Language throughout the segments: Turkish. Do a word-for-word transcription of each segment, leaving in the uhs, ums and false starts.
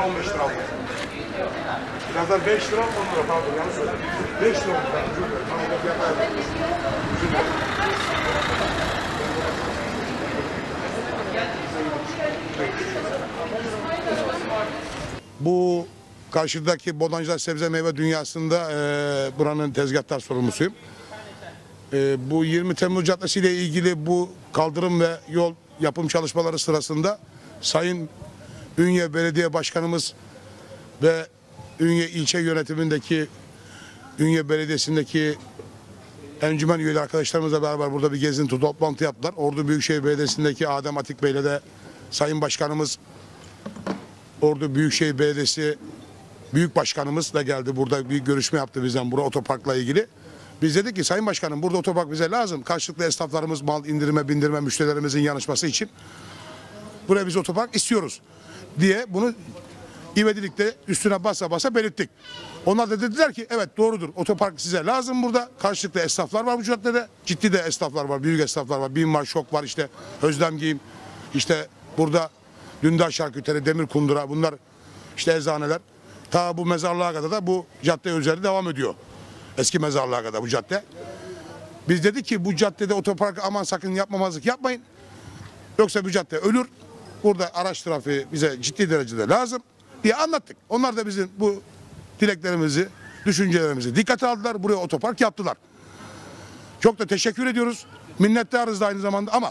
on beş lira aldım. Birazdan beş lira on lira pardon yanlış söyledim. beş lira oldu. Özür dilerim. Tamam da fiyat ayarladım. Özür dilerim. Bu karşıdaki Bodancılar Sebze Meyve Dünyası'nda e, buranın tezgahtar sorumlusuyum. E, bu yirmi Temmuz Caddesi ile ilgili bu kaldırım ve yol yapım çalışmaları sırasında Sayın Ünye Belediye Başkanımız ve Ünye ilçe yönetimindeki Ünye Belediyesi'ndeki encümen üyeli arkadaşlarımızla beraber burada bir gezinti toplantı yaptılar. Ordu Büyükşehir Belediyesi'ndeki Adem Atik Bey'le de Sayın Başkanımız, Ordu Büyükşehir Belediyesi Büyük Başkanımız da geldi. Burada bir görüşme yaptı bizden burada otoparkla ilgili. Biz dedik ki Sayın Başkanım burada otopark bize lazım. Karşılıklı esnaflarımız mal indirime bindirme müşterilerimizin yanışması için buraya biz otopark istiyoruz diye bunu ivedilikte üstüne basa basa belirttik. Onlar da dediler ki evet doğrudur, otopark size lazım burada. Karşılıklı esnaflar var bu caddede. Ciddi de esnaflar var, büyük esnaflar var. BİM var, Şok var, işte Özlem Giyim, işte burada Dündar Şarküteri, Demir Kundura, bunlar işte eczaneler. Ta bu mezarlığa kadar da bu cadde üzeri devam ediyor. Eski mezarlığa kadar bu cadde. Biz dedik ki bu caddede otoparkı aman sakın yapmamazlık yapmayın. Yoksa bu cadde ölür. Burada araç trafiği bize ciddi derecede lazım diye anlattık. Onlar da bizim bu dileklerimizi, düşüncelerimizi dikkate aldılar. Buraya otopark yaptılar. Çok da teşekkür ediyoruz. Minnettarız da aynı zamanda ama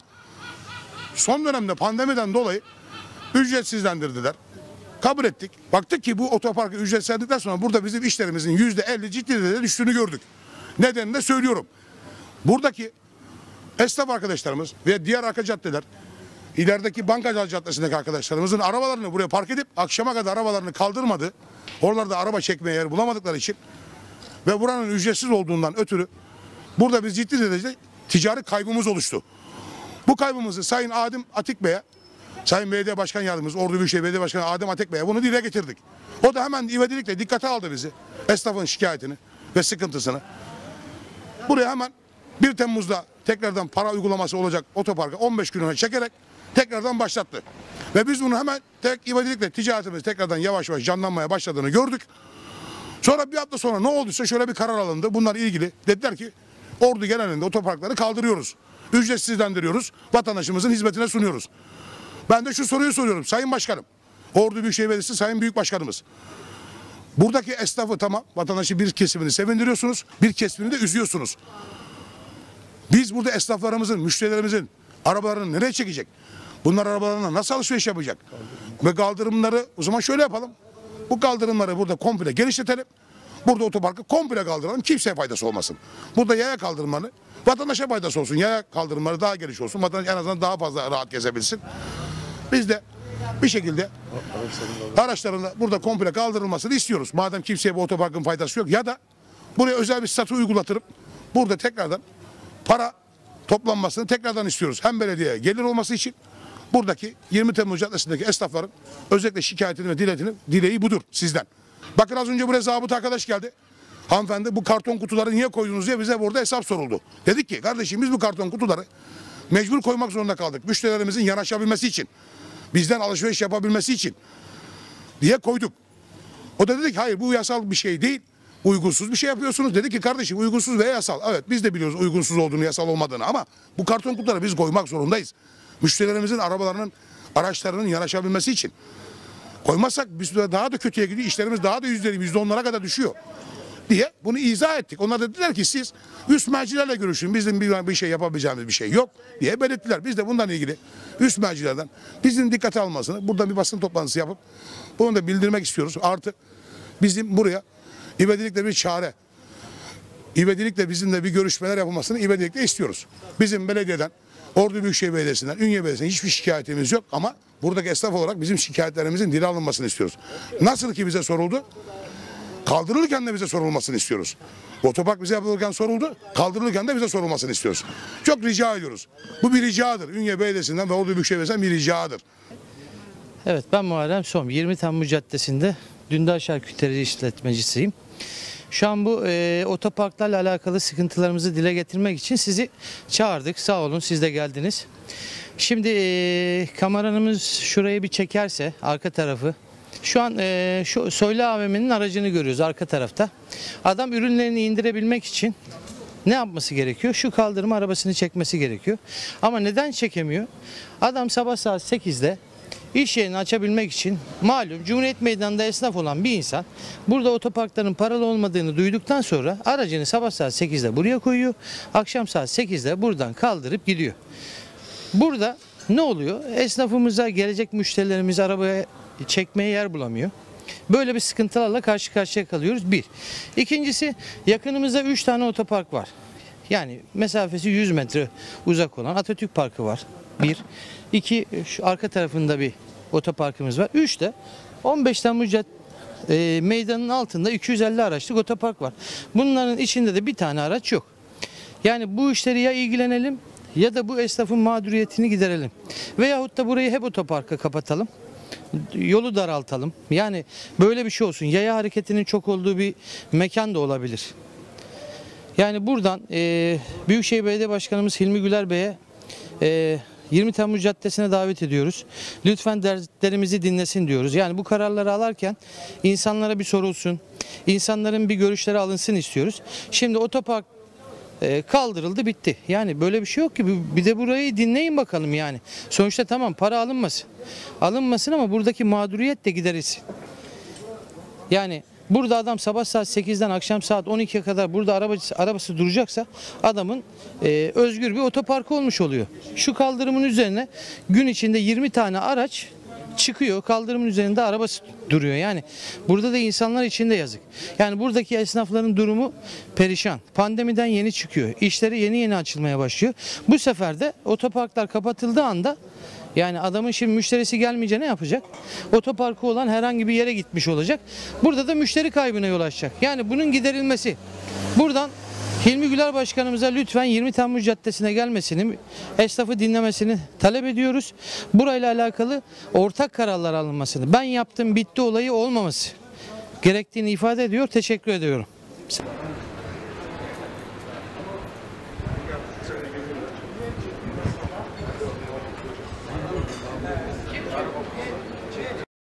son dönemde pandemiden dolayı ücretsizlendirdiler. Kabul ettik. Baktık ki bu otoparkı ücretsizlendikten sonra burada bizim işlerimizin yüzde elli ciddi derecede düştüğünü gördük. Nedenini de söylüyorum. Buradaki esnaf arkadaşlarımız ve diğer arka caddeler, ilerideki Bankacılar Caddesi'ndeki arkadaşlarımızın arabalarını buraya park edip akşama kadar arabalarını kaldırmadı. Oralarda araba çekmeye yer bulamadıkları için ve buranın ücretsiz olduğundan ötürü burada biz ciddi derecede ticari kaybımız oluştu. Bu kaybımızı Sayın Adem Atik Bey'e, Sayın Belediye Başkan Yardımcımız, Ordu Büyükşehir Belediye Başkanı Adem Atik Bey'e bunu dile getirdik. O da hemen ivedilikle dikkate aldı bizi. Esnafın şikayetini ve sıkıntısını. Buraya hemen bir Temmuz'da tekrardan para uygulaması olacak otoparkı on beş gününe çekerek tekrardan başlattı. Ve biz bunu hemen tek ivedilikle ticaretimiz tekrardan yavaş yavaş canlanmaya başladığını gördük. Sonra bir hafta sonra ne olduysa şöyle bir karar alındı. Bunlar ilgili dediler ki Ordu genelinde otoparkları kaldırıyoruz. Ücretsizlendiriyoruz. Vatandaşımızın hizmetine sunuyoruz. Ben de şu soruyu soruyorum Sayın Başkanım. Ordu Büyükşehir Belediyesi Sayın Büyük Başkanımız. Buradaki esnafı tamam, vatandaşı bir kesimini sevindiriyorsunuz, bir kesimini de üzüyorsunuz. Biz burada esnaflarımızın, müşterilerimizin arabalarını nereye çekecek? Bunlar arabalarına nasıl alışveriş yapacak? Ve kaldırımları o zaman şöyle yapalım. Bu kaldırımları burada komple genişletelim. Burada otoparkı komple kaldıralım. Kimseye faydası olmasın. Burada yaya kaldırımları vatandaşa faydası olsun. Yaya kaldırımları daha geniş olsun. Vatandaş en azından daha fazla rahat gezebilsin. Biz de bir şekilde araçların da burada komple kaldırılmasını istiyoruz. Madem kimseye bu otoparkın faydası yok ya da buraya özel bir statü uygulatırıp burada tekrardan para toplanmasını tekrardan istiyoruz. Hem belediyeye gelir olması için buradaki yirmi Temmuz Caddesi'ndeki esnafların özellikle şikayetini ve diletini, dileği budur sizden. Bakın az önce buraya zabıta arkadaş geldi. Hanımefendi bu karton kutuları niye koydunuz diye bize burada hesap soruldu. Dedik ki kardeşim biz bu karton kutuları mecbur koymak zorunda kaldık. Müşterilerimizin yanaşabilmesi için, bizden alışveriş yapabilmesi için diye koyduk. O da dedi ki hayır bu yasal bir şey değil. Uygunsuz bir şey yapıyorsunuz. Dedi ki kardeşim uygunsuz ve yasal. Evet biz de biliyoruz uygunsuz olduğunu, yasal olmadığını ama bu karton kutuları biz koymak zorundayız. Müşterilerimizin arabalarının, araçlarının yanaşabilmesi için. Koymazsak biz daha da kötüye gidiyor. İşlerimiz daha da yüzde yüzde onlara kadar düşüyor diye bunu izah ettik. Onlar da dediler ki siz üst mercilerle görüşün. Bizim bir, bir şey yapabileceğimiz bir şey yok diye belirttiler. Biz de bundan ilgili üst mercilerden bizim dikkate almasını buradan bir basın toplantısı yapıp bunu da bildirmek istiyoruz. Artı bizim buraya ivedilikle bir çare, ivedilikle bizimle bir görüşmeler yapılmasını ivedilikle istiyoruz. Bizim belediyeden, Ordu Büyükşehir Belediyesi'nden, Ünye Belediyesi'nden hiçbir şikayetimiz yok ama buradaki esnaf olarak bizim şikayetlerimizin dile alınmasını istiyoruz. Nasıl ki bize soruldu, kaldırılırken de bize sorulmasını istiyoruz. Otopark bize yapılırken soruldu, kaldırılırken de bize sorulmasını istiyoruz. Çok rica ediyoruz. Bu bir ricadır. Ünye Belediyesi'nden ve Ordu Büyükşehir Belediyesi'nden bir ricadır. Evet ben Muharrem Som. yirmi Temmuz Caddesi'nde Dündar Şarküteri işletmecisiyim. Şu an bu e, otoparklarla alakalı sıkıntılarımızı dile getirmek için sizi çağırdık. Sağ olun siz de geldiniz. Şimdi e, kameramız şurayı bir çekerse arka tarafı Şu an e, şu Soylu A V M'nin aracını görüyoruz arka tarafta. Adam ürünlerini indirebilmek için ne yapması gerekiyor? Şu kaldırma arabasını çekmesi gerekiyor. Ama neden çekemiyor? Adam sabah saat sekizde iş yerini açabilmek için, malum Cumhuriyet Meydanı'nda esnaf olan bir insan burada otoparkların paralı olmadığını duyduktan sonra aracını sabah saat sekizde buraya koyuyor. Akşam saat sekizde buradan kaldırıp gidiyor. Burada ne oluyor? Esnafımıza, gelecek müşterilerimiz arabaya çekmeye yer bulamıyor. Böyle bir sıkıntılarla karşı karşıya kalıyoruz. Bir. İkincisi, yakınımızda üç tane otopark var. Yani mesafesi yüz metre uzak olan Atatürk Parkı var. Bir. İki, şu arka tarafında bir otoparkımız var. Üç de on beş Temmuz Cad- e, meydanın altında iki yüz elli araçlık otopark var. Bunların içinde de bir tane araç yok. Yani bu işleri ya ilgilenelim ya da bu esnafın mağduriyetini giderelim. Veyahut da burayı hep otoparka kapatalım. Yolu daraltalım. Yani böyle bir şey olsun. Yaya hareketinin çok olduğu bir mekan da olabilir. Yani buradan e, Büyükşehir Belediye Başkanımız Hilmi Güler Bey'e e, yirmi Temmuz Caddesi'ne davet ediyoruz. Lütfen dertlerimizi dinlesin diyoruz. Yani bu kararları alarken insanlara bir sorulsun. İnsanların bir görüşleri alınsın istiyoruz. Şimdi otopark e, kaldırıldı, bitti. Yani böyle bir şey yok ki. Bir de burayı dinleyin bakalım yani. Sonuçta tamam, para alınmasın. Alınmasın ama buradaki mağduriyet de giderilsin. Yani burada adam sabah saat sekizden akşam saat on ikiye kadar burada arabası, arabası duracaksa adamın e, özgür bir otoparkı olmuş oluyor. Şu kaldırımın üzerine gün içinde yirmi tane araç çıkıyor. Kaldırımın üzerinde arabası duruyor. Yani burada da insanlar için de yazık. Yani buradaki esnafların durumu perişan. Pandemiden yeni çıkıyor. İşleri yeni yeni açılmaya başlıyor. Bu sefer de otoparklar kapatıldığı anda yani adamın şimdi müşterisi gelmeyince ne yapacak? Otoparkı olan herhangi bir yere gitmiş olacak. Burada da müşteri kaybına yol açacak. Yani bunun giderilmesi. Buradan Hilmi Güler Başkanımıza lütfen yirmi Temmuz Caddesi'ne gelmesini, esnafı dinlemesini talep ediyoruz. Burayla alakalı ortak kararlar alınmasını, ben yaptım bitti olayı olmaması gerektiğini ifade ediyor. Teşekkür ediyorum.